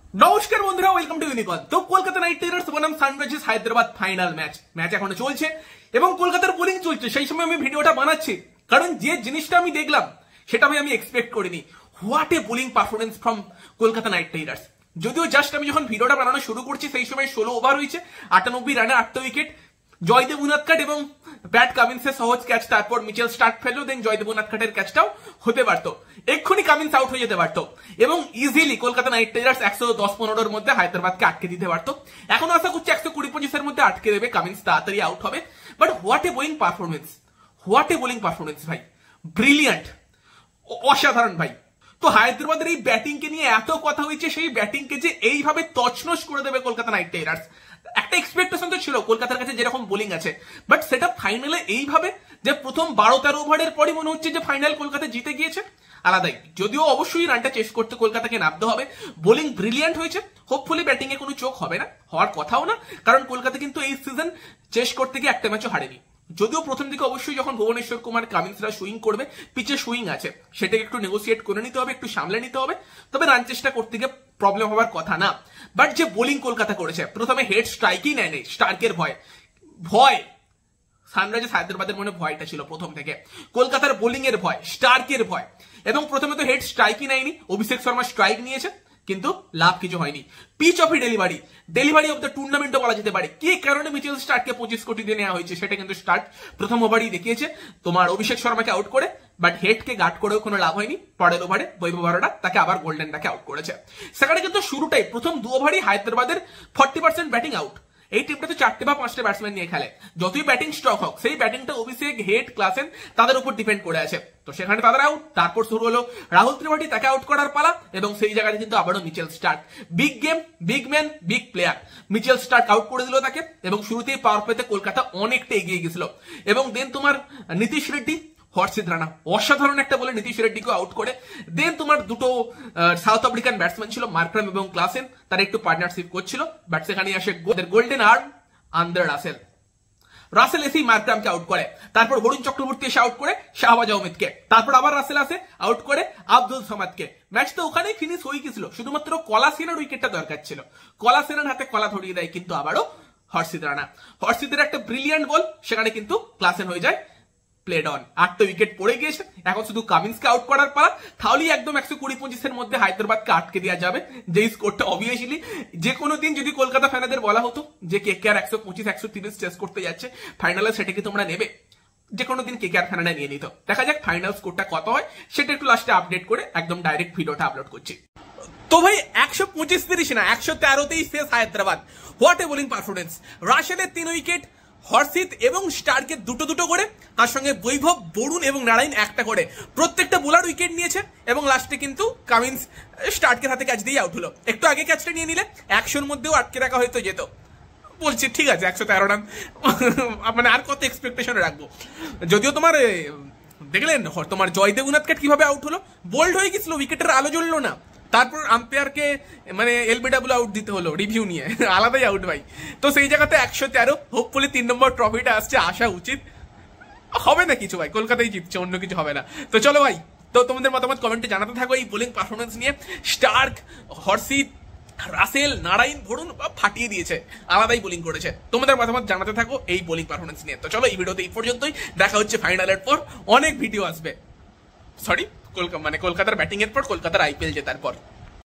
নমস্কার বন্ধুরা, welcome to ইউনিকন। তো কলকাতা নাইট রাইডার্স বনাম সানরাইজার্স হায়দ্রাবাদ ফাইনাল ম্যাচ এখনো চলছে এবং কলকাতার বোলিং চলছে। সেই সময় আমি ভিডিওটা বানাচ্ছি কারণ যে জিনিসটা আমি দেখলাম সেটা আমি এক্সপেক্ট করিনি। What a bowling performance from Kolkata Knight Riders. যদিও জাস্ট আমি যখন ভিডিওটা বানানো শুরু করছি সেই সময় 16 ওভার হয়েছে, 98 রানে 8টা উইকেট। জয়দেব উনাদকাট এবং ব্যাট কামিন্সের সহজ ক্যাচ, তারপর মিচেল স্টার্ক ফেললো, দেন জয়দেব উনাদকাটের ক্যাচটাও হতে পারতো, এক্ষুনি কামিন্স আউট হয়ে যেতে পারতো এবং ইজিলি কলকাতা নাইট রাইডার্স 110-15 মধ্যে হায়দ্রাবাদকে আটকে দিতে পারতো। এখন আশা করছি 120-25 মধ্যে আটকে দেবে, কামিন্স তাড়াতাড়ি আউট হবে। But what a bowling performance ভাই, ব্রিলিয়ান্ট, অসাধারণ ভাই। তো হায়দ্রাবাদের এই ব্যাটিং কে নিয়ে এত কথা হয়েছে, সেই ব্যাটিং কে যে এইভাবে তছনছ করে দেবে কলকাতা নাইট রাইডার্স, একটা এক্সপেকটেশন তো ছিল কলকাতার কাছে যেরকম বোলিং আছে, বাট সেটা ফাইনালে এইভাবে যে প্রথম 12-13 ওভারের পরই মনে হচ্ছে যে ফাইনাল কলকাতা জিতে গিয়েছে, আলাদাই। যদিও অবশ্যই রানটা চেস করতে কলকাতাকে নামতে হবে, বোলিং ব্রিলিয়ান্ট হয়েছে। হোপফুলি ব্যাটিং এ কোনো চোখ হবে না, হওয়ার কথাও না, কারণ কলকাতা কিন্তু এই সিজন চেস করতে গিয়ে একটা ম্যাচও হারেনি। যদিও প্রথম দিকে অবশ্যই যখন ভুবনেশ্বর কুমার কামিন্সরা সুইং করবে, পিচে সুইং আছে, সেটাকে একটু নেগোসিয়েট করে নিতে হবে, একটু সামলে নিতে হবে, তবে রান চেষ্টা করতে গিয়ে প্রবলেম হওয়ার কথা না। বাট যে বোলিং কলকাতা করেছে, প্রথমে হেড স্ট্রাইকই নেয়নি, স্টার্কের ভয় সানরাইজার্স হায়দ্রাবাদের মনে ভয়টা ছিল প্রথম থেকে, কলকাতার বোলিং এর ভয়, স্টার্কের ভয়। এবং প্রথমে তো হেড স্ট্রাইকই নেয়নি, অভিষেক শর্মা স্ট্রাইক নিয়েছে, কিন্তু লাভ কিছু হয়নি। Pitch of delivery of the টুর্নামেন্টও বলা যেতে পারে। কি কারণে মিচেল স্টার্ককে 25 কোটি দিয়ে নেওয়া হয়েছে সেটা কিন্তু স্টার্ক প্রথম ওভারই দেখিয়েছে, তোমার অভিষেক শর্মাকে আউট করে। বাট হেডকে গার্ড করেও কোনো লাভ হয়নি, পরের ওভারে বৈভব আরোরা তাকে আবার গোল্ডেন ডাকে আউট করেছে। সেখানে কিন্তু শুরুটাই প্রথম 2 ওভারই হায়দ্রাবাদের 40% ব্যাটিং আউট। এই টিমটা তো 4টে বা 5টে ব্যাটসম্যান নিয়ে খেলে, যতই ব্যাটিং স্ট্রক হোক সেই ব্যাটিংটা অভিষেক, হেড, ক্লাসেন তাদের উপর ডিপেন্ড করে আছে। তো সেখানে তাদের আউট, তারপর শুরু হলো রাহুল ত্রিপাঠী, তাকে আউট করার পালা, এবং সেই জায়গায় কিন্তু আবারও Mitchell Starc, big game, big man, big player, Mitchell Starc out করে দিল তাকে, এবং শুরুতেই পাওয়ার প্লেতে কলকাতা অনেকটা এগিয়ে গেছিল। এবং দেন তোমার নীতিশ রেড্ডি, হর্ষিত রানা অসাধারণ একটা বলে নীতিশ রেড্ডিকে আউট করে। দেন তোমার দুটো সাউথ আফ্রিকান ব্যাটসম্যান ছিল, মার্করাম এবং ক্লাসেন, তারা একটু পার্টনারশিপ করছিল, বাট সেখানে আসে গোল্ডেন আর্ম আন্দার রাসেল এসেই মার্করামকে আউট করে, তারপর বরুণ চক্রবর্তী এসে আউট করে শাহবাজ আহমেদকে, তারপর আবার রাসেল আসে আউট করে আব্দুল সামাদকে। ম্যাচ তো ওখানেই ফিনিশ হয়ে গেছিল, শুধুমাত্র কলাসেনের উইকেটটা দরকার ছিল, কলাসেনের হাতে কলা ধরিয়ে দেয় কিন্তু আবারও হর্ষিত রানা। হর্ষিতের একটা ব্রিলিয়ান্ট বল, সেখানে কিন্তু ক্লাসেন হয়ে যায় প্লেড অন। 8টা উইকেট পড়ে গিয়েছে, এখন শুধু কামিন্সকে আউট করার পালা, তাহলেই একদম 120-25 মধ্যে হায়দ্রাবাদকে আটকে দেওয়া যাবে। যে স্কোরটা অবভিয়াসলি যে কোনো দিন যদি কলকাতা ফ্যানাদের বলা হতো যে কেকেআর 125-130 চেস করতে যাচ্ছে ফাইনালে, সেটাকে তোমরা নেবে, যে কোনো দিন কেকেআর ফ্যানারা নিয়ে নিত। দেখা যাক ফাইনাল স্কোরটা কত হয়, সেটা একটু লাস্টে আপডেট করে একদম ডাইরেক্ট ভিডিওটা আপলোড করছি। তো ভাই 125-30 না, 113তেই শেষ Hyderabad. What a bowling performance. রাসেলের 3 উইকেট, হর্ষিত এবং স্টার্কের দুটো করে, তার সঙ্গে বৈভব, বরুণ এবং নারায়ণ একটা করে, প্রত্যেকটা বোলার উইকেট নিয়েছে। এবং লাস্টে কিন্তু কামিন্স স্টার্কের হাতে ক্যাচ দিয়ে আউট হলো। একটু আগে ক্যাচটা নিয়ে নিলে 100-র মধ্যেও আটকে রাখা হয়তো যেত। বলছি ঠিক আছে, 113 রান, মানে আর কত এক্সপেকটেশন রাখবো। যদিও তোমার দেখলেন তোমার জয়দেব উনাদকাট কিভাবে আউট হলো, বোল্ড হয়ে গেছিল, উইকেটের আলো জ্বললো না, তারপর আম্পায়ারকে মানে এলবিডব্লিউ আউট দিতে হলো রিভিউ নিয়ে, আলাদাই আউট ভাই। তো সেই জায়গাতে 113, হোপফুলি 3 নম্বর ট্রফিটা আসছে, আসা উচিত। হবে না কিছু ভাই, কলকাতাই জিতছে, অন্য কিছু হবে না। তো চলো ভাই, তো তোমাদের মতামত কমেন্টে জানাতে থাকো এই বোলিং পারফরমেন্স নিয়ে। স্টার্ক, হর্ষিত, রাসেল, নারায়ণ, বরুণ ফাটিয়ে দিয়েছে, আলাদাই বোলিং করেছে। তোমাদের মতামত জানাতে থাকো এই বোলিং পারফরমেন্স নিয়ে। তো চলো এই ভিডিওতে এই পর্যন্তই, দেখা হচ্ছে ফাইনালের পর, অনেক ভিডিও আসবে, কলকাতার ব্যাটিং এর পর, কলকাতার আইপিএল জেতার পর।